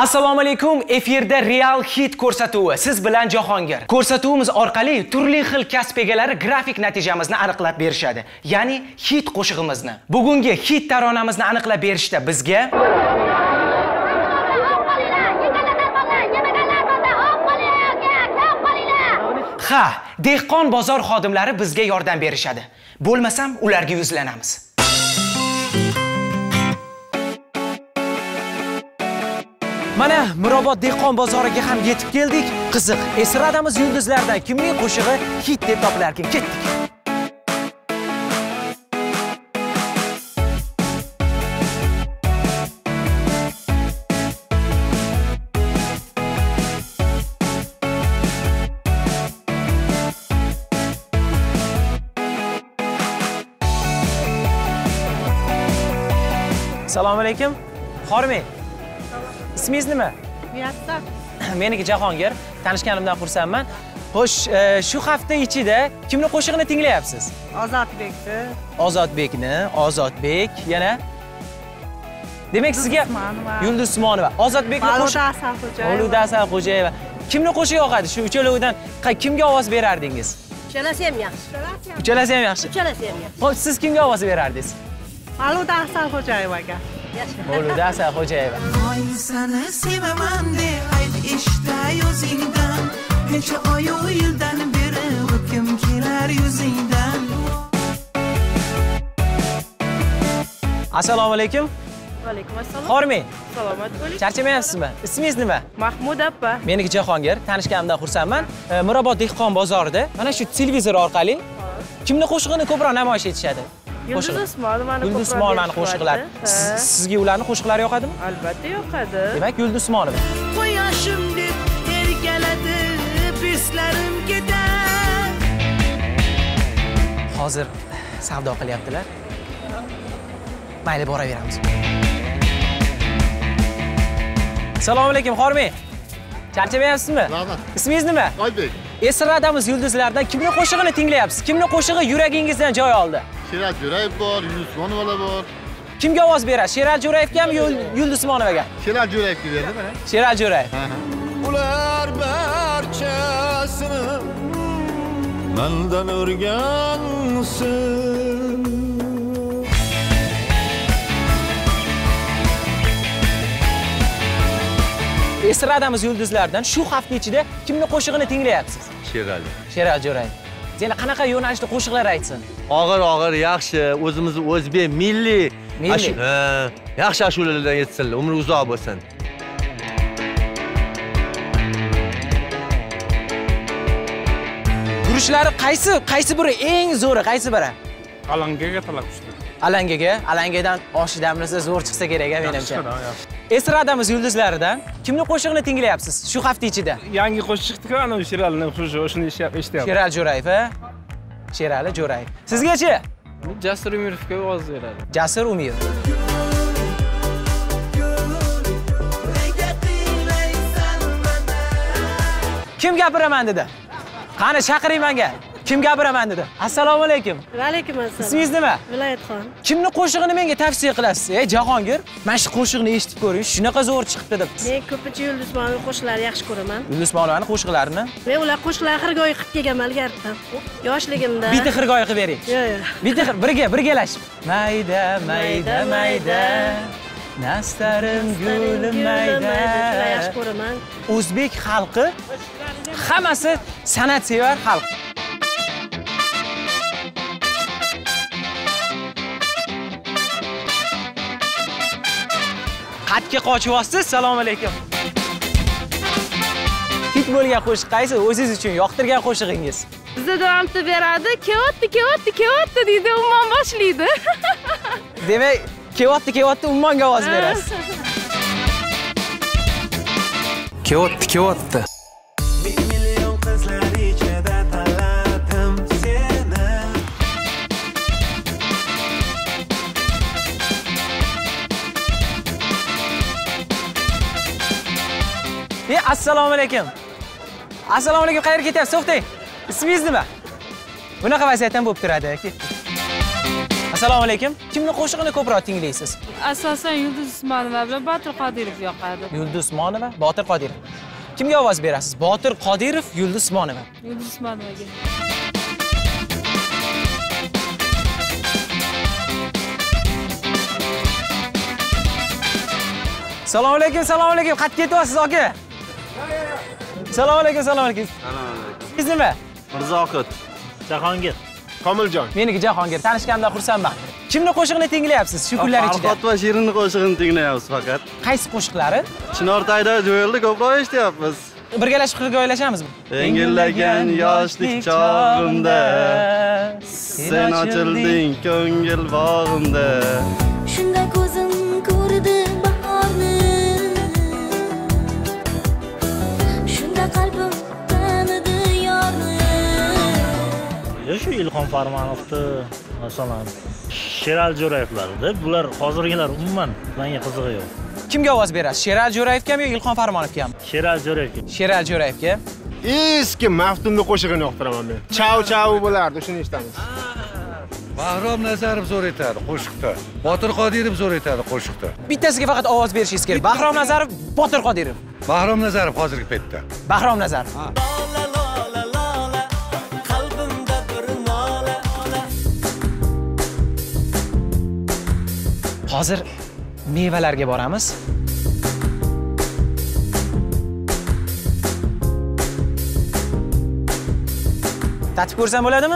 Assalomu alaykum. Efirda Real Hit ko'rsatuvi. Siz bilan Jahongir. Ko'rsatuvimiz orqali turli xil kasb egalari grafik natijamizni aniqlab berishadi. Ya'ni hit qo'shig'imizni. Bugungi hit taronamizni aniqlab berishda bizga dehqon bozor xodimlari bizga yordam berishadi. Bo'lmasam ularga yuzlanamiz. Mana Mirobod dehqon bozoriga ham yetib keldik. Qiziq, esradamiz yulduzlardan kimning qo'shig'i hit deb topilarkan. Ketdik. Assalomu alaykum. Xormi. İsmingiz nima? Muyassar. Meniki Jahongir. Tanishganimdan xursandman. Xo'sh, shu hafta ichida kimning qo'shig'ini tinglayapsiz? Ozodbekni. Ozodbekni, Ozodbek, yana demak sizga Yulduz Usmonova. Ozodbekni qo'shig'i Mavluda Asalxo'jayeva. Kimning qo'shig'i yoqadi? Shu uchalovidan kimga ovoz berardingiz? Uchalasi ham yaxshi. Uchalasi ham yaxshi. Uchalasi ham yaxshi. Xo'p, siz kimga ovoz berardingiz? Mavluda Asalxo'jayevaga. Mavluda Asalxo'jayeva. Oy seni sevaman de ayt ishda yuzingdan. Necha oy u yildan beri o'tkim kelar yuzingdan. Assalomu alaykum. Va alaykum assalom. Xormi. Salomat bo'ling. Charchamayapsizmi? Ismingiz nima? Mahmud appa. Meniki Jahongir. Tanishganimdan xursandman. Mirobod dehqon bozorida mana shu televizor orqali kimning qo'shig'ini ko'proq namoyish etishadi? Yulduz Usmonova Yulduz Usmonovani qo'shiqlari. Sizga ularning qo'shiqlari yoqadimi? Albatta yoqadi. Demak, Yulduz Usmonova. Quyoshim deb erkaladi, bislarim ketar. Hozir savdo qilyaptilar. Mayli, boraveramiz. Assalomu alaykum, Xormi. Charchamayapsizmi? Rahmat. Ismingiz nima? Oybek. Esradamiz yulduzlardan kimning qo'shig'ini tinglayapsiz? Kimning qo'shig'i yuragingizdan joy oldi? Sherali Jo'rayev bor, Yulduz Usmonova bor. Kimga ovoz berasiz? Sherali Jo'rayevgami, Yulduz Usmonovaga? Sherali Jo'rayevga berdim mana. Sherali Jo'rayev. Ular barchasini mendan o'rgansin. Esradamiz yulduzlardan shu hafta ichida kimning qo'shig'ini tinglayapsiz? Sherali. Sherali Jo'rayev. Yana qanaqa yo'nalishda qo'shiqlar aytsin? Og'ir yaxshi, o'zimizni o'zbek milliy yaxshi ashulalardan yetsinlar, umri uzoq bo'lsin. Gurishlari qaysi biri eng zo'ri, qaysi biri? Alangaga talab tushdi. Alangadan oshidamlasa zo'r chiqsa kerak, menimcha. Esradamiz yulduzlaridan kimning qo'shig'ini tinglayapsiz shu hafta ichida? Yangi qo'shiqni ana Sheralining qo'shig'i, o'shani eshityapman. Sherali Jo'rayev, Sherali Jo'rayev. Sizgachi? Jasur Umirovga ovoz beradi. Jasur Umirov. Kim gapiraman dedi? Qani chaqiring menga. Kim gapiraman dedi? Assalomu alaykum. Va alaykum assalom. Ismingiz nima? Viloyatxon. Kimning qo'shig'ini menga tavsiya qilasiz? Jahongir, mana shu qo'shiqni eshitib ko'ring, shunaqa zo'r chiqibdi deb. Men ko'pincha Yulduz Usmonova qo'shiqlarini yaxshi ko'raman. Yulduz Usmonovani qo'shiqlarini? Men ular qo'shiqlarini xirgoyi qilib kelganman ilgaridan. Yoshligimda. Bitta xirgoyi qilib bering. Yo'q. Bitta birgalashib. Mayda, mayda, mayda. Nastarim gulim mayda. Yaxshi ko'raman. O'zbek xalqi hammasi san'atsevar xalq. Qatga qochyapsiz. Assalomu alaykum. Hit bo'lgan qo'shiq qaysi? O'zingiz uchun yoqtirgan qo'shig'ingiz? Bizda davomda beradi. Kevatdi deydi, ummon boshlaydi. Demak, kevatdi ummonga ovoz berasiz. Kevatdi. Million qizlar ichida tanladim seni. Assalomu alaykum. Assalomu alaykum, qayerga ketyapsiz? To'xtang. Ismingiz nima? Bunaqa vaziyatdan bo'lib turadi. Assalomu alaykum. Kimning qo'shig'ini ko'proq tinglaysiz? Asosan Yulduz Usmonova bilan Botir Qodirov yoqadi. Yulduz Usmonova, Botir Qodirov. Kimga ovoz berasiz? Botir Qodirov, Yulduz Usmonova. Yulduz Usmonovaga. Assalomu alaykum, assalomu alaykum. Qayerga ketyapsiz, aka? Assalomu alaykum, assalomu alaykum. Siz nima? Mirzoqut. Jahongir. Komiljon. Meniki Jahongir. Tanishganimdan xursandman. Kimning qo'shig'ini tinglayapsiz shu kunlar ichida? Farhod va Shirinning qo'shig'ini tinglayapmiz faqat. Qaysi qo'shiqlari? Chinortayda jo'yildi ko'proq eshityapmiz. Birgalashib hikoyalashamizmi? Engillagan yoshlik chog'imda sen ochilding ko'ngil bog'imda. Shunda ko'zim ko'rdi bahorni. Shunda qalbim tanidi yorni. Shu Ilhom Farmonovni masalan Sherali Jo'rayevlarda bular hozirgilar umuman menga qizig'i yo'q. Kimga ovoz berasiz? Sherali Jo'rayevgami yo Ilhom Farmonovgami? Sherali Jo'rayevga. Sherali Jo'rayevga. Eski Maftunning qo'shig'ini yoqtiraman men. Chao bo'lardi, shuni eshitamiz. Bahrom Nazarov zo'r aytadi qo'shiqda. Botir Qodirov zo'r aytadi qo'shiqda. Bittasiga faqat ovoz berishingiz kerak. Bahrom Nazarov, Botir Qodirov. Bahrom Nazarov hozirgi paytda. Bahrom Nazarov. Hozir mevalarga boramiz. Tatib ko'rsam bo'ladimi?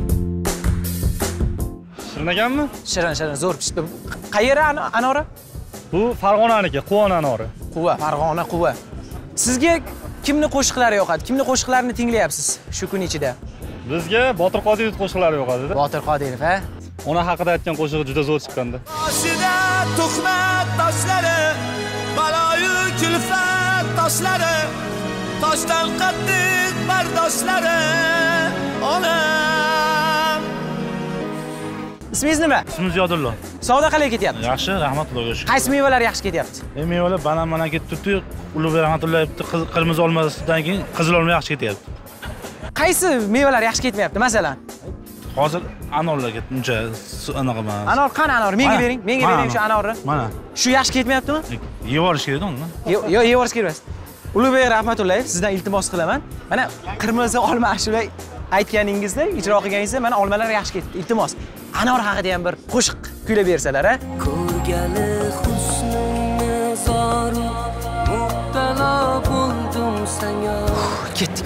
Shirin ekanmi? Shirin, zo'r pishdi. Qayeri anori? Bu Farg'onaniki, Quvon anori. Quva, Farg'ona Quva. Sizga kimning qo'shiqlari yoqadi? Kimning qo'shiqlarini tinglayapsiz shu kun ichida? Bizga Botir Qodirov qo'shiqlari yoqadi-da. Botir Qodirov, ha? Ona haqida aytgan qo'shig'i juda zo'r chiqqanda. Boshida tuhmat toshlari, baloyu kulfat toshlari, toshdan qattiq bardoshlari, onam. Ismingiz nima? Ismim Ziyodulla. Savdo qalay ketyapti? Yaxshi, rahmatullohga shukur. Qaysi mevalar yaxshi ketyapti? Mevalar banan ketibdi, Ulug'bek rahmatulloh qirmizi olmasidan keyin qizil olma yaxshi ketyapti. Qaysi mevalar yaxshi ketmayapti, masalan? Hozir anorlarga uncha anaqa emas. Anor qani anor? Menga bering. Menga bering shu anorni. Mana. Shu yaxshi ketmayaptimi? Yevorish kerak uni. Yo'q, yevorish kerak emas. Ulug'bek rahmatullayev, sizdan iltimos qilaman. Mana qirmizi olma ashula aytganingizda, ijro qilganingizda mana olmalar yaxshi ketdi. Iltimos. Anor haqida ham bir qo'shiq kuylab bersalar, ha? Ko'rgali husningni zoru, mubtalo bo'ldim senga. Ketdik.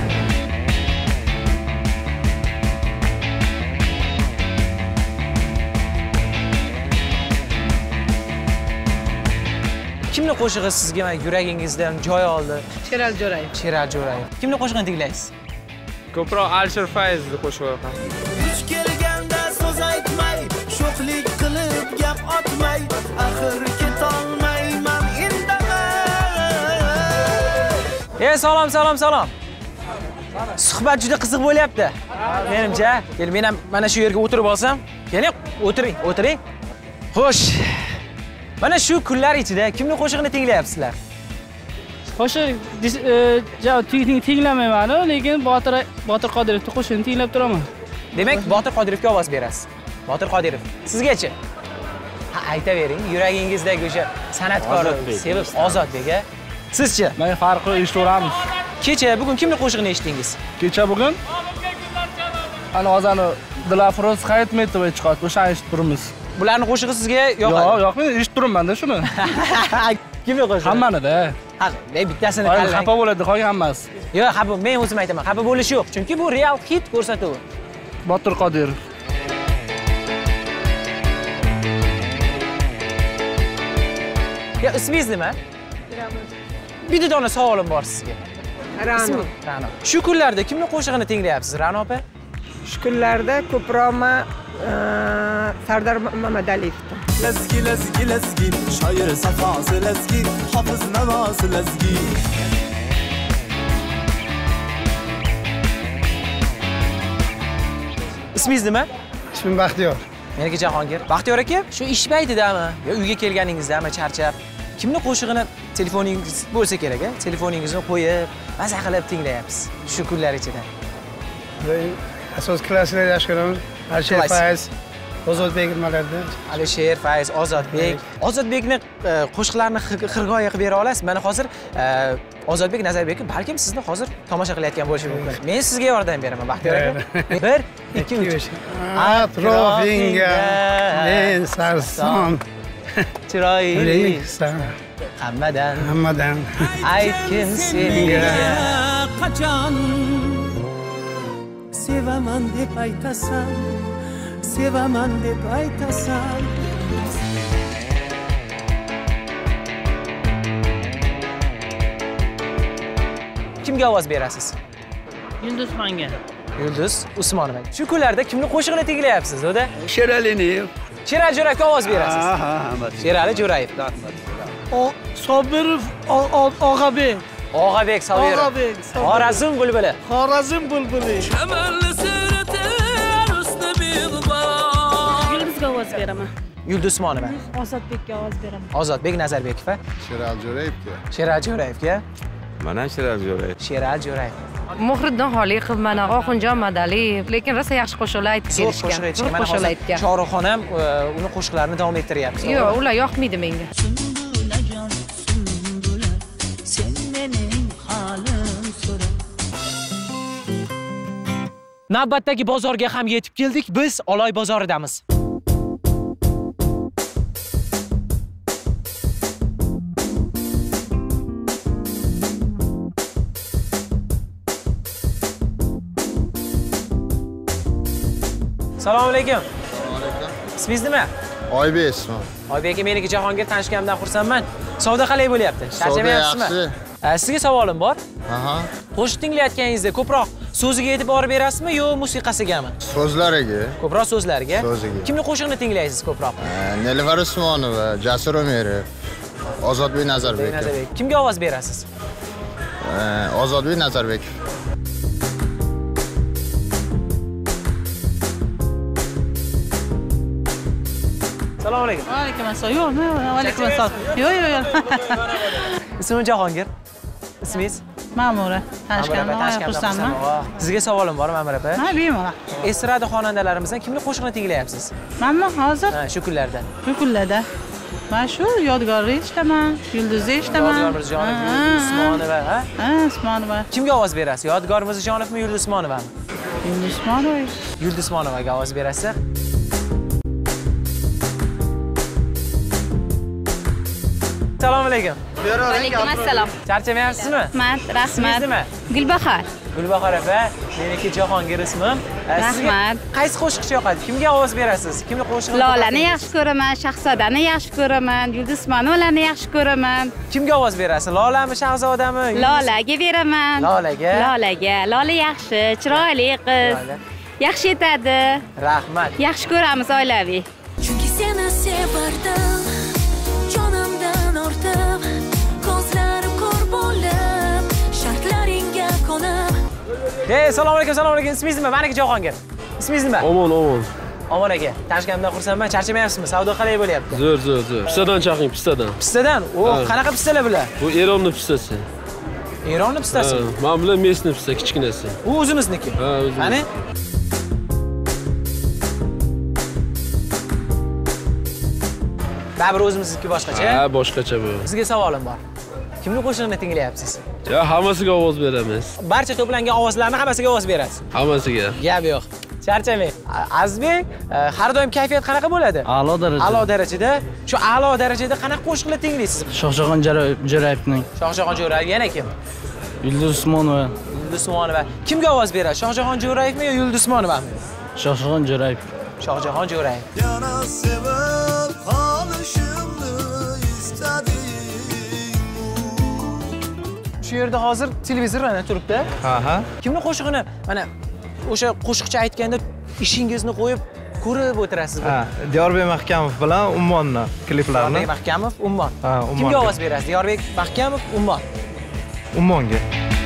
Kimning qo'shig'i sizga yuragingizdan joy oldi? Sherali Jo'rayev. Sherali Jo'rayev. Kimning qo'shig'ini tinglaysiz? Ko'proq Alisher Fayzning qo'shig'i yoqadi. Duch kelganda so'z aytmay, sho'xlik qilib gap otmay, axir ketolmayman indamay. Salom. Suhbat juda qiziq bo'lyapti. Menimcha, men ham mana shu yerga o'tirib olsam, keling, o'tiring. Xo'sh. Mana shu kunlar ichida kimning qo'shig'ini tinglayapsizlar? Qo'shiq tinglamayman, lekin Botir Qodirovning qo'shig'ini tinglab turaman. Demak, Botir Qodirovga ovoz berasiz. Botir Qodirov. Sizgachi? Ha, aytavering, yuragingizdagi o'sha san'atkorni sevib Ozodbek, a? Sizchi? Men farqini eshitaveramiz. Kecha bugun kimning qo'shig'ini eshitdingiz? Kecha bugun ana hozirni Dilafroz Hayitmetova chiqadi, o'shani eshitib turibmiz. Bularning qo'shig'i sizga yoqadi? Yo'q, men eshitib turibman-da shuni. Kimning qo'shig'i? Hammanida. Ha, bittasini tanlang. Xafa bo'ladi, qolgan hammasi. Yo'q, xafa, men o'zim aytaman. Xafa bo'lish yo'q, chunki bu real hit ko'rsatuvi. Botir Qodirov. Ya, ismingiz nima? Bitta dona savolim bor sizga. Ra'no. Ra'no. Shu kunlarda kimning qo'shig'ini tinglayapsiz, Ra'no opa? Shu kunlarda ko'proq Sardar Mamadaliyevni. Lazgi, shoir safosi lazgi, hofiz navosi lazgi. Ismingiz nima? Ismim Baxtiyor. Meniki Jahongir. Baxtiyor aka, shu ish paytidami yo uyga kelganingizdami charchab, kimning qo'shig'ini telefoningiz bo'lsa kerak, a? Telefoningizni qo'yib, maza qilib tinglayapsiz shu kunlar ichida. Asos klassiklar yaxshi ko'raman. Alisher Fayz, Ozodbek nimalarda? Alisher, Fayz, Ozodbek. Ozodbekni qo'shiqlarini xirgoya qilib bera olasiz. Mana hozir Ozodbek Nazarbekov balkim sizni hozir tomosha qilayotgan bo'lishi mumkin. Men sizga yordam beraman, Baxtiyor aka. 1, 2, 3. Atrofingga men sarson chiroylisan. Hammadan aytgin senga qachon sevaman deb aytasan, sevaman deb aytasan. Kimga ovoz berasiz? Yulduzxonga. Yulduz Usmonova. Shu kunlarda kimni qo'shig'ini tinglayapsiz, o'da? Sheralini. Sherali Jo'rayevga ovoz berasiz. Sherali Jo'rayev. Sobirov Og'abek. Og'abek Sobirov. Og'abek. Xorazm bulbuli. Xorazm bulbuli. Yulduzga ovoz beraman. Yulduz Usmonova. Ozodbekka ovoz beraman. Ozodbek Nazarbekov. Sherali Jo'rayevga. Sherali Jo'rayevga. Mana Sherali Jo'rayev. Sherali Jo'rayev. Muhriddin Xoliqov, mana Oxunjon Madaliyev, lekin rosa yaxshi qo'shiqlar aytib kelishgan. Zo'r qo'shiq aytgan. Chorixon ham uni qo'shiqlarini davom ettiryapti. Yo'q, ular yoqmaydi menga. Sen mening halim so'ra. Navbatdagi bozorga ham yetib keldik. Biz Oloy bozoridamiz. Assalomu alaykum. Ismingiz nima? Oybek ismi. Oybek aka, meniki Jahongir, tanishganimdan xursandman. Savdo qalay bo'lyapti? Charchamayapsizmi? Sizga savolim bor. Aha. Qo'shiq tinglayotganingizda ko'proq so'ziga e'tibor berasizmi yo musiqasigami? So'zlariga. Ko'proq so'zlariga. So'ziga. Kimni qo'shiqni tinglaysiz ko'proq? Nilufar Usmonova, Jasur Umerov, Ozodbek Nazarbekov. Kimga ovoz berasiz? Ozodbek Nazarbekov. Assalomu alaykum. Va alaykum assalom. Yo'q, va alaykum assalom. Yo'q. Ismim Jahongir. Ismingiz? Ma'mura. Tanishganman, xursandman. Sizga savolim bor, Ma'mura opa. Ha, bemalol. Estrada xonandalarimizdan kimni qo'shiqni tinglayapsiz? Menmi hozir? Ha, shu kunlarda. Shu kunlarda. Men shu Yodgorni eshitaman, Yulduzni eshitaman. Yodgor Mirzajonov, Yulduz Usmonova, ha? Ha, Usmonova. Kimga ovoz berasiz? Yodgor Mirzajonovmi, Yulduz Usmonovami? Yulduz Usmonova. Yulduz Usmonovaga ovoz berasiz. Assalomu alaykum. Alaykum assalom. Charchamayapsizmi? Rahmat, rahmat. Nima? Gulbahor. Gulbahor opa, meniki Jahongir ismim. Rahmat. Qaysi qo'shiqchi yoqadi? Kimga ovoz berasiz? Kimni qo'shig'ini? Lolani yaxshi ko'raman, Shahzodani yaxshi ko'raman, Yulduz Usmonovani yaxshi ko'raman. Kimga ovoz berasiz? Lolami, Shahzodami? Lolaga beraman. Lolaga? Lolaga. Lola yaxshi, chiroyli qiz. Yaxshi etadi. Rahmat. Yaxshi ko'ramiz oilaviy. Chunki seni sevardim, jonimdan ortib, ko'zlarim ko'r bo'lib, shartlaringga konib. Assalomu alaykum, assalomu alaykum. Ismingiz nima? Meniki Jahongir. Ismingiz nima? Omon. Omon aka, tanishganimdan xursandman. Charchamayapsizmi? Savdo qalay bo'lyapti? Zo'r. Pistadan chaqing, pistadan. Pistadan? Qanaqa pistalar bular? Bu Eronni pistasi. Eronni pistasi? Men bilan mesni pista, kichkinasi. U o'zimizniki. Ha, o'zimiz. Qani? Baribir o'zimizniki boshqacha. Ha, boshqacha bu. Sizga savolim bor. Kimni qo'shig'ini tinglayapsiz? Ya, hammasiga ovoz beramiz. Barcha to'plangan ovozlarni hammasiga ovoz berasiz. Hammasiga. Gap yo'q. Charchamang. Azizbek, har doim kayfiyat qanaqa bo'ladi? A'lo darajada. A'lo darajada. Shu a'lo darajada qanaqa qo'shiqlar tinglaysiz? Shohjahon Jo'rayevning. Shohjahon Jo'rayev, yana kim? Yulduz Usmonova. Yulduz Usmonova. Kimga ovoz berasiz? Shohjahon Jo'rayevmi yo Yulduz Usmonovami? Shohjahon Jo'rayev. Shohjahon Jo'rayev. Yana sevib qolishimni istadim. Shu yerda hozir televizor mana turibdi. Ha. Kimni qo'shig'ini mana o'sha qo'shiqchi aytganda ishingizni qo'yib ko'rib o'tirasiz. Ha, Diyorbek Mahkamov bilan Ummonni kliplarni. Diyorbek Mahkamov, Ummon. Ha, Ummon. Kimga ovoz berasiz? Diyorbek Mahkamov, Ummon. Ummonga.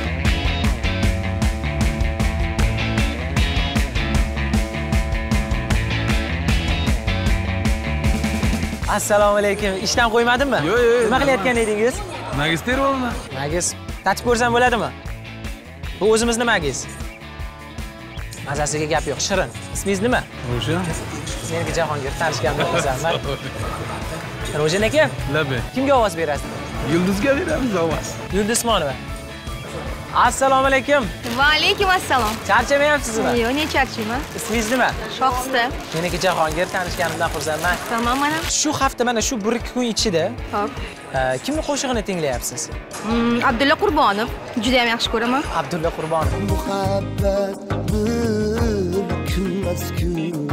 Assalomu alaykum. Ishdan qo'ymadimmi? Yo'q. Nima qilayotgan edingiz? Magister bo'lmi? Magiz. Tatib ko'rsam bo'ladimi? Bu o'zimizni magiz. Mazasiga gap yo'q, shirin. Ismingiz nima? Ravshan. Meniki Jahongir, tanishganimdan xursandman. Ro'jan aka, kimga ovoz berasiz? Yulduzga beramiz ovoz. Yulduz Usmonova. Assalomu alaykum. Va alaykum assalom. Charchamayapsizmi? Yo'q, ne charchayman? Ismingiz nima? Shohista. Meniki Jahongir, tanishganimdan xursandman. Tamam, mana. Shu hafta mana shu 1-2 kun ichida Xo'p. kimni qo'shig'ini tinglayapsiz? Abdulla Qurbonov. Juda ham yaxshi ko'raman. Abdulla Qurbonov. Muhabbat bir kunmas-kun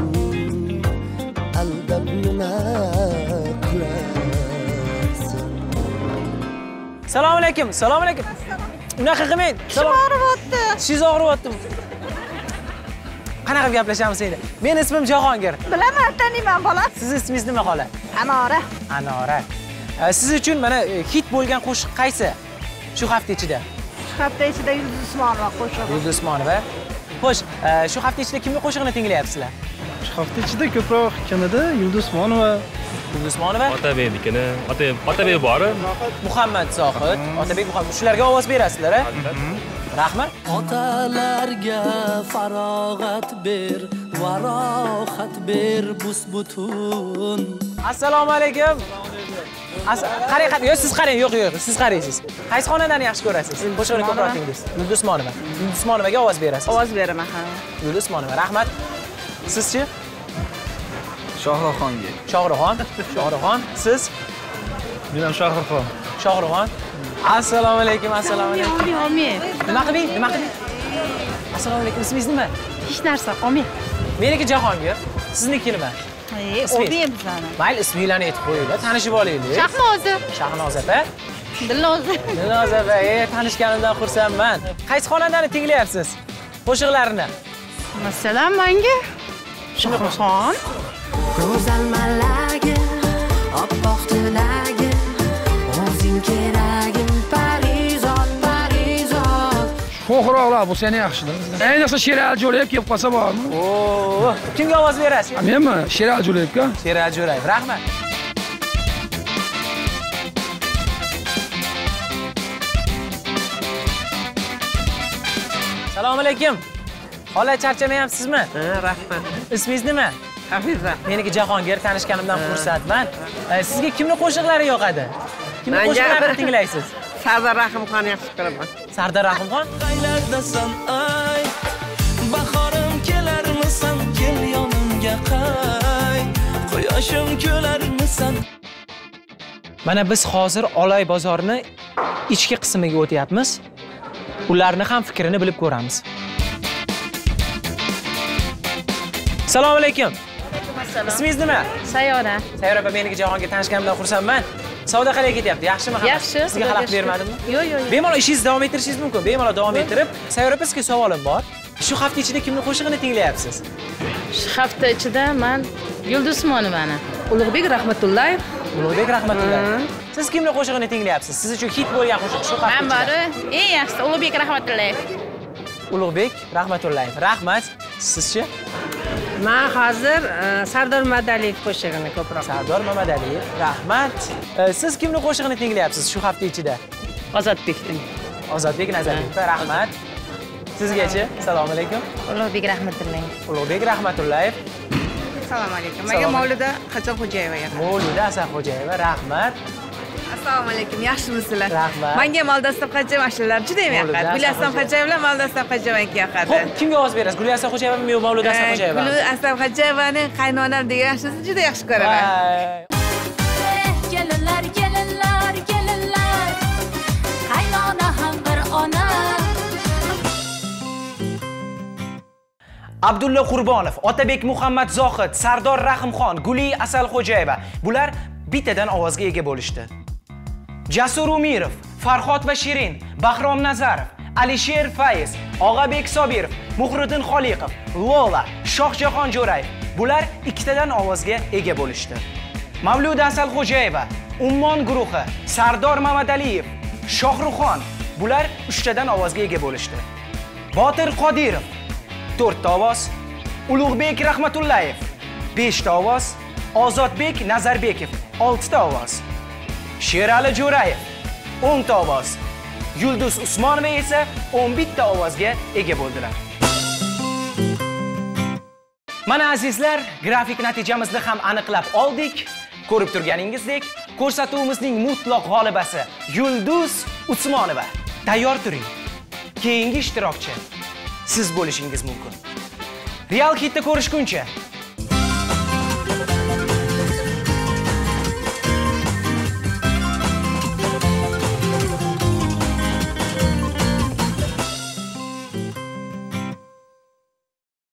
aldab nima qilasan? Assalomu alaykum. Assalomu alaykum. Unaqa qilmang. Tishim og'riyapti. Tishingiz og'riyapti. Qanaqa gaplashamiz endi? Men ismim Jahongir. Bilaman, taniyman bola. Siz ismingiz nima xola? Anora. Anora. Siz uchun mana hit bo'lgan qo'shiq qaysi? Shu hafta ichida. Shu hafta ichida Yulduz Usmonova qo'shig'i. Yulduz Usmonova. Xo'sh, shu hafta ichida kimning qo'shig'ini tinglayapsizlar? Shu hafta ichida ko'proq kimida? Yulduz Usmonova. Yulduz Usmonova. Otabeknikini. Otabek bori. Muhammad Zohid, Otabek Muhammad. Shularga ovoz berasizlar, a? Rahmat. Otalarga farog'at ber, varohat ber bus-butun. Assalomu alaykum. Qarang, yo'q, siz qarang, yo'q, siz qaraysiz. Qaysi xonadani yaxshi ko'rasiz? Qo'shiqni ko'proq tinglaysiz. Yulduz Usmonova. Yulduz Usmonovaga ovoz berasiz. Ovoz beraman, ha. Yulduz Usmonova, rahmat. Sizchi? Shohruxxonga. Shohruxxon. Siz? Men ham Shohruxxon. Shohruxxon. Assalomu alaykum, assalomu alaykum. Omin. Nima qiling? Assalomu alaykum. Ismingiz nima? Hech narsa, Omin. Meniki Jahongir. Sizniki nima? Omin bizani. Mayli, isminglarni aytib qo'yinglar, tanishib olaylik. Shahnoza. Shahnoza opa. Dilnoza. Dilnoza opa, tanishganimdan xursandman. Qaysi xonadani tinglayapsiz? Qo'shiqlarini. Masalan, menga Shohruxxon. Go'zal malagim, oppoq tilagim, o'zing keragim, Parizod, Parizod. Sho'xroqlar bo'lsa yana yaxshidir. Ayniqsa Sherali Jo'rayev kelib qolsa bormi? Oo, kimga ovoz berasiz? Menmi? Sherali Jo'rayevga. Sherali Jo'rayev, rahmat. Assalomu alaykum. Xola, charchamayapsizmi? Rahmat. Ismingiz nima? Hafiza. Meniki Jahongir, tanishganimdan xursandman. Sizga kimning qo'shiqlari yoqadi? Kimning qo'shiqlarini tinglaysiz? Sardor Rahimxon yaxshi ko'raman. Sardor Rahimxon? Qaylardasan ay, bahorim kelarmisan, kel yonimga qay, quyoshim ko'larmisan. Mana biz hozir Oloy bozorining ichki qismiga o'tyapmiz. Ularni ham fikrini bilib ko'ramiz. Assalomu alaykum. Ismingiz nima? Sayora. Sayora opa, meniki Jahongir, tanishganimdan xursandman. Savdo qalay ketyapti? Yaxshimi hamma? Yaxshi. Sizga xalaqit bermadimmi? Yo'q. Bemalol ishingizni davom ettirishingiz mumkin. Bemalol davom ettirib, Sayora opa, sizga savolim bor. Shu hafta ichida kimning qo'shig'ini tinglayapsiz? Shu hafta ichida men Yulduz Usmonovani. Ulug'bek Rahmatullayev. Ulug'bek Rahmatullayev. Siz kimning qo'shig'ini tinglayapsiz? Siz uchun hit bo'lgan qo'shiq shu hafta ichida. Men bari eng yaxshisi Ulug'bek Rahmatullayev. Ulug'bek Rahmatullayev. Rahmat. Sizchi? Men hozir Sardor Madaliyev qo'shig'ini ko'proq. Sardor Mamadaliyev. Rahmat. Siz kimning qo'shig'ini tinglayapsiz shu hafta ichida? Ozodbekning. Ozodbek Nazarbekov. Rahmat. Sizgachi? Assalomu alaykum. Ulug'bek Rahmatullayev. Ulug'bek Rahmatullayev. Assalomu alaykum. Menga Mavluda Hasanxo'jayeva yoqadi. Mavluda Hasanxo'jayeva. Rahmat. Assalomu alaykum. Yaxshimisizlar? Rahmat. Menga Mavluda Xo'jayeva ashulalar juda ham yoqadi. Gul Hasanxo'jayeva bilan Mavluda Xo'jayevaga yoqadi. Xo'p, kimga ovoz berasiz? Gul Hasanxo'jayevami yo Mavluda Hasanxo'jayeva? Gul Hasanxo'jayevaning qaynonam degan yaxshisi juda yaxshi ko'raman. Kelinlar, kelinlar, kelinlar, qaynona ham bir ona. Abdulla Qurbonov, Otabek Muhammad Zohid, Sardor Rahimxon, Guli Asalxo'jayeva. Bular bittadan ovozga ega bo'lishdi. Jasur Umirov, Farhod va Shirin, Bahrom Nazarov, Alisher Faiz, Og'abek Sobirov, Muhriddin Xoliqov, Lola, Shohjahon Jo'rayev. Bular ikkitadan ovozga ega bo'lishdi. Mavluda Asalxo'jayeva, Ummon guruhi, Sardor Mamadaliyev, Shohruxxon. Bular 3 tadan ovozga ega bo'lishdi. Botir Qodirov 4 ta ovoz, Ulug'bek Rahmatullayev 5 ta ovoz, Ozodbek Nazarbekov 6 ta ovoz, Sherali Jo'rayev 10 ta ovoz, Yulduz Usmonova esa 11 ta ovozga ega bo'ldilar. Mana azizlar, grafik natijamizni ham aniqlab oldik. Ko'rib turganingizdek, ko'rsatuvimizning mutlaq g'olibasi Yulduz Usmonova. Tayyor turing. Keyingi ishtirokchi siz bo'lishingiz mumkin. Real Hit'da ko'rishguncha